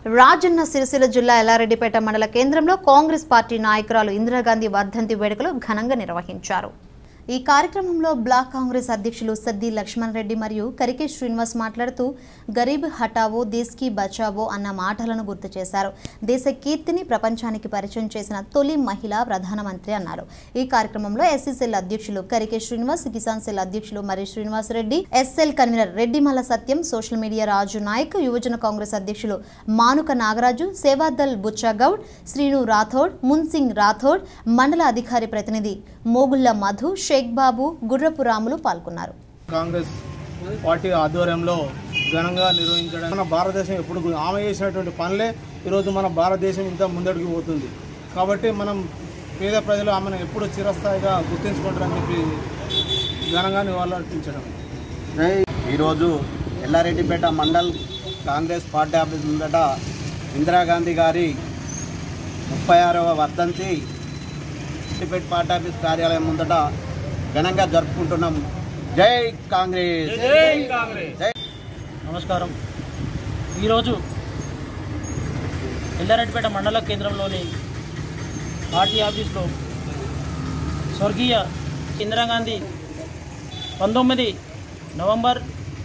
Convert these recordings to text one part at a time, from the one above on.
రాజన్న సిరిసిల్ల జిల్లా ఎల్లారెడ్డిపేట మండల కేంద్రంలో కాంగ్రెస్ పార్టీ నాయకురాలు ఇందిరాగాంధీ వర్ధంతి వేడుకలు ఘనంగా నిర్వహించారు। ఈ కార్యక్రమంలో బ్లాక్ కాంగ్రెస్ అధ్యక్షులు సద్ది లక్ష్మణ్ రెడ్డి మరియు కరికే శ్రీనివాస్ మాట్లాడుతూ గరీబ్ హటావో దేశ్ కి బచావో అన్న మాటలను గుర్తు చేశారు। దేశ కీర్తిని ప్రపంచానికి పరిచయం చేసిన తొలి మహిళా ప్రధానమంత్రి అన్నారు। ఈ కార్యక్రమంలో ఎస్సీ సెల్ అధ్యక్షులు కరికే శ్రీనివాస్, కిసాన్ సెల్ అధ్యక్షులు మరి Srinivas Reddy, SL convener Reddimalla Satyam, social media Raju Nayak, యువజన కాంగ్రెస్ అధ్యక్షులు మానుక నాగరాజు, సేవాదల్ బుచ్చగౌడ్, శ్రీను రాథోడ్, మున్సింగ్ రాథోడ్, మండల అధికారి ప్రతినిధి మోగుళ్ల మధు, షేక్ బాబు, గుర్రపు రాములు పాల్గొన్నారు। కాంగ్రెస్ పార్టీ ఆధ్వర్యంలో ఘనంగా నిర్వహించడం మన భారతదేశం ఎప్పుడు ఆమె చేసినటువంటి పనులే ఈరోజు మన భారతదేశం ఇంత ముందడుగు పోతుంది। కాబట్టి మనం పేద ప్రజలు ఆమెను ఎప్పుడు చిరస్థాయిగా గుర్తించుకుంటారని చెప్పి ఘనంగా నివాళులర్పించడం। ఈరోజు ఎల్లారెడ్డిపేట మండల్ కాంగ్రెస్ పార్టీ ఆఫీస్ ముందట ఇందిరాగాంధీ గారి 36వ వర్ధంతి ఎల్లారెడ్డిపేట పార్టీ ఆఫీస్ కార్యాలయం ముందట ఘనంగా జరుపుకుంటున్నాం। జై కాంగ్రెస్, జై కాంగ్రెస్, జై। నమస్కారం। ఈరోజు ఎల్లారెడ్డిపేట మండల కేంద్రంలోని పార్టీ ఆఫీస్లో స్వర్గీయ ఇందిరాగాంధీ 19 నవంబర్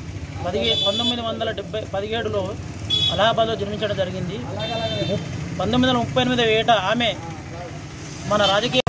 1917లో అలహాబాద్లో జన్మించడం జరిగింది। 1938 ఏట ఆమె మన రాజకీయ